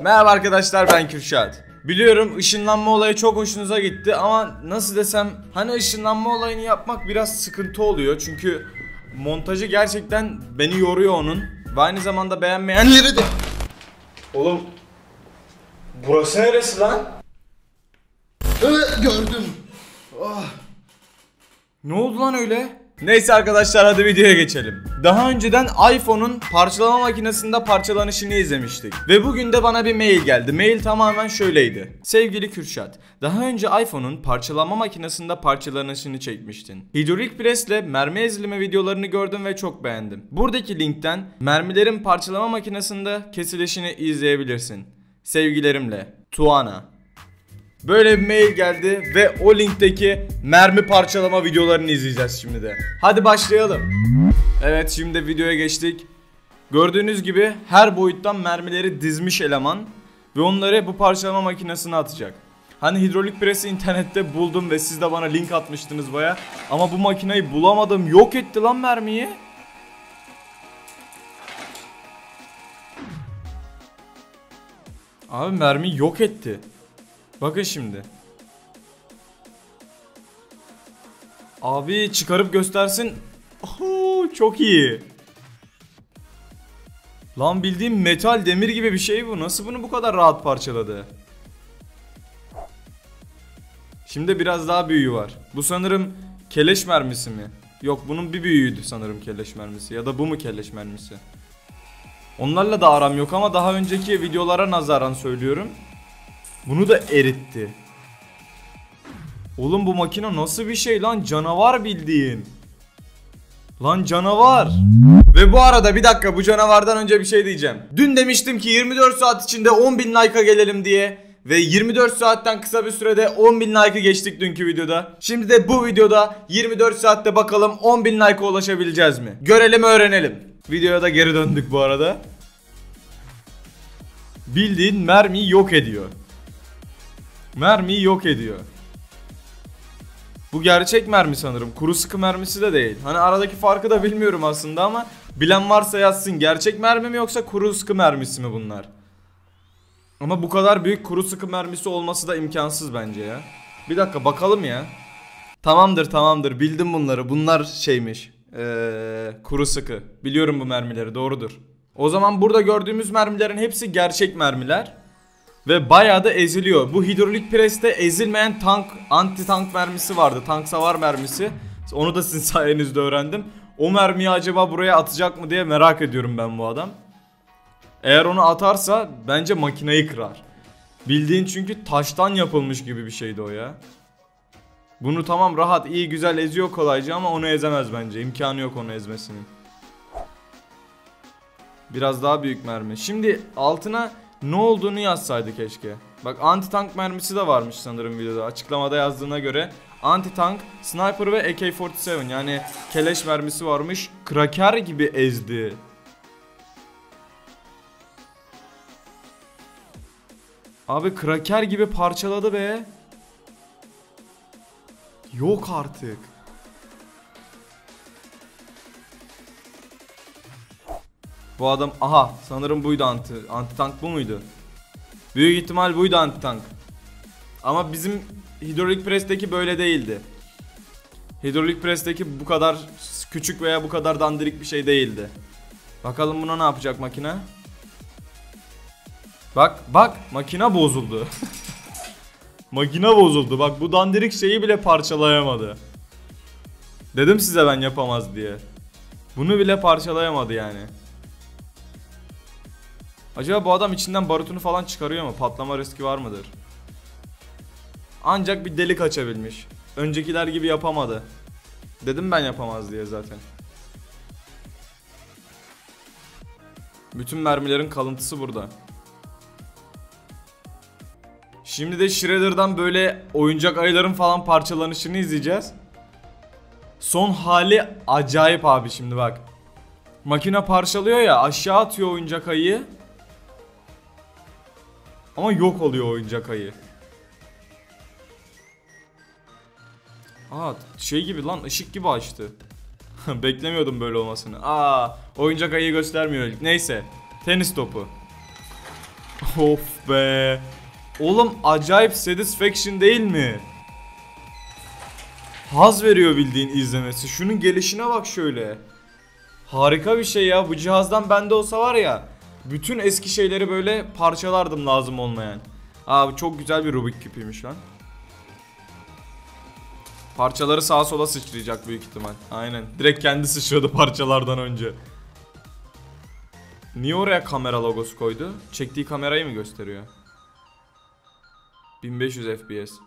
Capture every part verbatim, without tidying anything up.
Merhaba arkadaşlar, ben Kürşat. Biliyorum ışınlanma olayı çok hoşunuza gitti ama nasıl desem, hani ışınlanma olayını yapmak biraz sıkıntı oluyor. Çünkü montajı gerçekten beni yoruyor onun. Ve aynı zamanda beğenmeyenleri de... Oğlum, burası neresi lan? Ee, gördüm. Oh. Ne oldu lan öyle? Neyse arkadaşlar, hadi videoya geçelim. Daha önceden iPhone'un parçalama makinesinde parçalanışını izlemiştik. Ve bugün de bana bir mail geldi. Mail tamamen şöyleydi. Sevgili Kürşat, daha önce iPhone'un parçalama makinesinde parçalanışını çekmiştin. Hidrolik presle mermi ezilme videolarını gördüm ve çok beğendim. Buradaki linkten mermilerin parçalama makinesinde kesilişini izleyebilirsin. Sevgilerimle, Tuana. Böyle bir mail geldi ve o linkteki mermi parçalama videolarını izleyeceğiz şimdi de. Hadi başlayalım. Evet, şimdi videoya geçtik. Gördüğünüz gibi her boyuttan mermileri dizmiş eleman ve onları bu parçalama makinesine atacak. Hani hidrolik presi internette buldum ve siz de bana link atmıştınız baya. Ama bu makineyi bulamadım, yok etti lan mermiyi. Abi mermi yok etti. Bakın şimdi. Abi çıkarıp göstersin. Oho, çok iyi. Lan bildiğim metal demir gibi bir şey bu. Nasıl bunu bu kadar rahat parçaladı? Şimdi biraz daha büyüğü var. Bu sanırım keleş mermisi mi? Yok, bunun bir büyüğüydü sanırım keleş mermisi. Ya da bu mu keleş mermisi? Onlarla da aram yok ama daha önceki videolara nazaran söylüyorum. Bunu da eritti. Oğlum bu makine nasıl bir şey lan? Canavar bildiğin. Lan canavar. Ve bu arada bir dakika, bu canavardan önce bir şey diyeceğim. Dün demiştim ki yirmi dört saat içinde on bin like'a gelelim diye. Ve yirmi dört saatten kısa bir sürede on bin like'ı geçtik dünkü videoda. Şimdi de bu videoda yirmi dört saatte bakalım on bin like'a ulaşabileceğiz mi? Görelim, öğrenelim. Videoya da geri döndük bu arada. Bildiğin mermiyi yok ediyor. Mermiyi yok ediyor. Bu gerçek mermi sanırım. Kuru sıkı mermisi de değil. Hani aradaki farkı da bilmiyorum aslında ama bilen varsa yazsın. Gerçek mermi mi yoksa kuru sıkı mermisi mi bunlar? Ama bu kadar büyük kuru sıkı mermisi olması da imkansız bence ya. Bir dakika bakalım ya. Tamamdır tamamdır, bildim bunları. Bunlar şeymiş. Ee, kuru sıkı. Biliyorum bu mermileri, doğrudur. O zaman burada gördüğümüz mermilerin hepsi gerçek mermiler. Ve bayağı da eziliyor. Bu hidrolik preste ezilmeyen tank, anti tank mermisi vardı. Tank savar mermisi. Onu da sizin sayenizde öğrendim. O mermiyi acaba buraya atacak mı diye merak ediyorum ben bu adam. Eğer onu atarsa bence makineyi kırar. Bildiğin çünkü taştan yapılmış gibi bir şeydi o ya. Bunu tamam, rahat, iyi, güzel eziyor kolayca ama onu ezemez bence. İmkanı yok onu ezmesinin. Biraz daha büyük mermi. Şimdi altına ne olduğunu yazsaydı keşke. Bak, anti tank mermisi de varmış sanırım videoda. Açıklamada yazdığına göre anti tank, sniper ve A K kırk yedi, yani keleş mermisi varmış. Kraker gibi ezdi. Abi kraker gibi parçaladı be. Yok artık. Bu adam, aha sanırım buydu anti, anti tank bu muydu? Büyük ihtimal buydu anti tank. Ama bizim hidrolik presteki böyle değildi. Hidrolik presteki bu kadar küçük veya bu kadar dandirik bir şey değildi. Bakalım buna ne yapacak makine? Bak bak, makine bozuldu. Makine bozuldu, bak bu dandirik şeyi bile parçalayamadı. Dedim size ben yapamaz diye. Bunu bile parçalayamadı yani. Acaba bu adam içinden barutunu falan çıkarıyor mu? Patlama riski var mıdır? Ancak bir delik açabilmiş. Öncekiler gibi yapamadı. Dedim ben yapamaz diye zaten. Bütün mermilerin kalıntısı burada. Şimdi de Shredder'dan böyle oyuncak ayıların falan parçalanışını izleyeceğiz. Son hali acayip abi, şimdi bak. Makine parçalıyor ya, aşağı atıyor oyuncak ayıyı. Ama yok oluyor oyuncak ayı. Aa, şey gibi lan, ışık gibi açtı. Beklemiyordum böyle olmasını. Aa, oyuncak ayıyı göstermiyor. Neyse, tenis topu. Of be. Oğlum acayip satisfaction değil mi? Haz veriyor bildiğin izlemesi. Şunun gelişine bak şöyle. Harika bir şey ya. Bu cihazdan bende olsa var ya, bütün eski şeyleri böyle parçalardım lazım olmayan. Abi çok güzel bir Rubik küpüymüş lan. Parçaları sağa sola sıçrayacak büyük ihtimal. Aynen. Direkt kendi sıçradı parçalardan önce. Niye oraya kamera logosu koydu? Çektiği kamerayı mı gösteriyor? bin beş yüz F P S.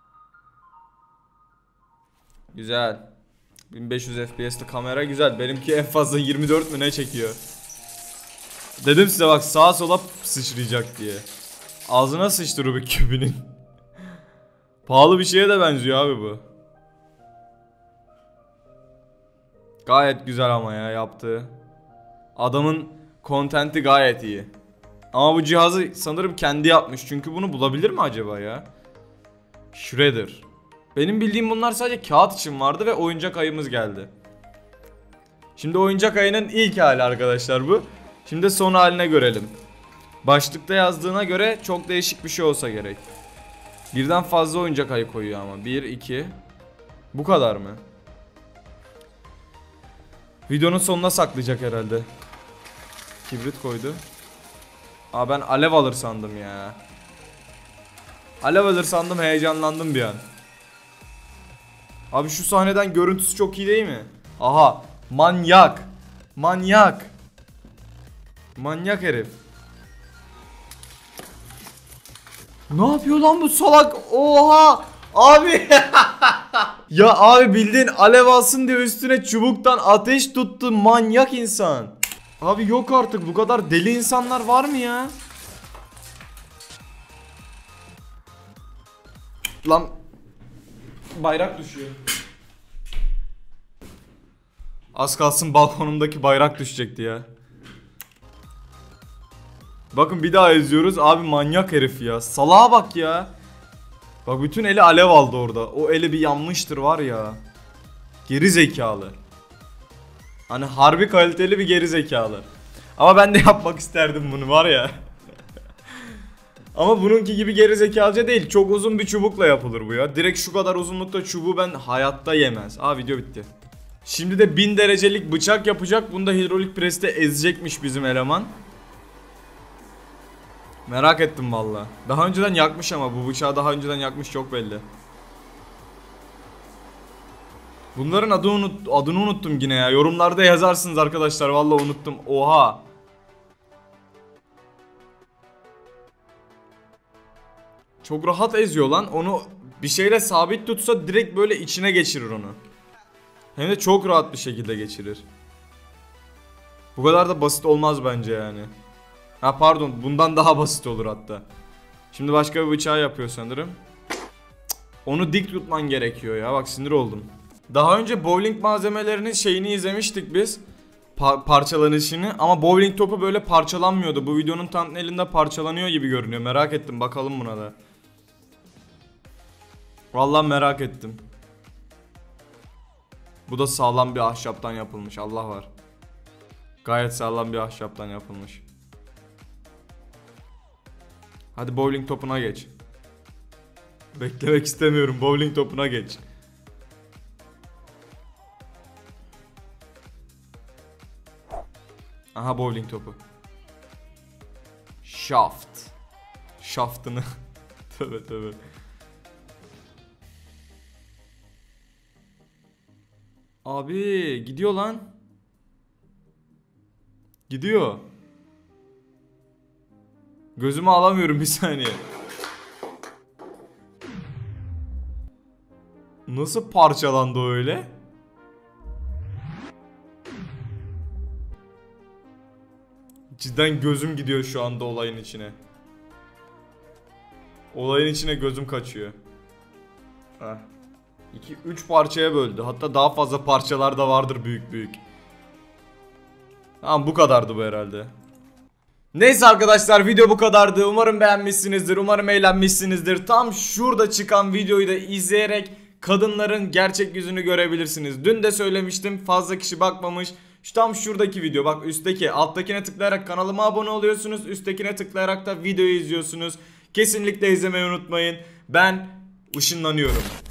Güzel. bin beş yüz F P S'li kamera güzel. Benimki en fazla yirmi dört mü ne çekiyor? Dedim size bak, sağa sola sıçrayacak diye. Ağzına sıçtı Rubik küpünün. Pahalı bir şeye de benziyor abi bu. Gayet güzel ama ya yaptığı. Adamın kontenti gayet iyi. Ama bu cihazı sanırım kendi yapmış. Çünkü bunu bulabilir mi acaba ya? Shredder. Benim bildiğim bunlar sadece kağıt için vardı ve oyuncak ayımız geldi. Şimdi oyuncak ayının ilk hali arkadaşlar bu. Şimdi son haline görelim. Başlıkta yazdığına göre çok değişik bir şey olsa gerek. Birden fazla oyuncak ayı koyuyor ama. bir, iki. Bu kadar mı? Videonun sonuna saklayacak herhalde. Kibrit koydu. Aa, ben alev alır sandım ya. Alev alır sandım, heyecanlandım bir an. Abi şu sahneden görüntüsü çok iyi değil mi? Aha, manyak. Manyak. Manyak herif. Ne yapıyor lan bu salak? Oha! Abi. Ya abi bildiğin alev alsın diye üstüne çubuktan ateş tuttu, manyak insan. Abi yok artık, bu kadar deli insanlar var mı ya? Lan bayrak düşüyor. Az kalsın balkonumdaki bayrak düşecekti ya. Bakın bir daha izliyoruz. Abi manyak herif ya. Salağa bak ya. Bak bütün eli alev aldı orada. O eli bir yanmıştır var ya. Geri zekalı. Hani harbi kaliteli bir geri zekalı. Ama ben de yapmak isterdim bunu var ya. Ama bununki gibi geri zekalıca değil. Çok uzun bir çubukla yapılır bu ya. Direkt şu kadar uzunlukta çubuğu ben hayatta yemez. Aa, video bitti. Şimdi de bin derecelik bıçak yapacak. Bunu da hidrolik preste ezecekmiş bizim eleman. Merak ettim valla. Daha önceden yakmış ama bu bıçağı daha önceden yakmış, çok belli. Bunların adını, unut, adını unuttum yine ya. Yorumlarda yazarsınız arkadaşlar, valla unuttum. Oha. Çok rahat eziyor lan. Onu bir şeyle sabit tutsa direkt böyle içine geçirir onu. Hem de çok rahat bir şekilde geçirir. Bu kadar da basit olmaz bence yani. Ha pardon, bundan daha basit olur hatta. Şimdi başka bir bıçağı yapıyor sanırım. Cık, onu dik tutman gerekiyor ya, bak sinir oldum. Daha önce bowling malzemelerinin şeyini izlemiştik biz. Pa parçalanışını, ama bowling topu böyle parçalanmıyordu. Bu videonun thumbnail'inde parçalanıyor gibi görünüyor. Merak ettim, bakalım buna da. Vallahi merak ettim. Bu da sağlam bir ahşaptan yapılmış, Allah var. Gayet sağlam bir ahşaptan yapılmış. Hadi bowling topuna geç. Beklemek istemiyorum, bowling topuna geç. Aha bowling topu. Shaft. Shaftını. Tövbe tövbe. Abi gidiyor lan. Gidiyor. Gözümü alamıyorum bir saniye. Nasıl parçalandı öyle? Cidden gözüm gidiyor şu anda olayın içine. Olayın içine gözüm kaçıyor. Heh. iki üç parçaya böldü. Hatta daha fazla parçalar da vardır büyük büyük. Tamam, bu kadardı bu herhalde. Neyse arkadaşlar, video bu kadardı. Umarım beğenmişsinizdir. Umarım eğlenmişsinizdir. Tam şurada çıkan videoyu da izleyerek kadınların gerçek yüzünü görebilirsiniz. Dün de söylemiştim, fazla kişi bakmamış. Şu tam şuradaki video, bak üstteki, alttakine tıklayarak kanalıma abone oluyorsunuz. Üsttekine tıklayarak da videoyu izliyorsunuz. Kesinlikle izlemeyi unutmayın. Ben ışınlanıyorum.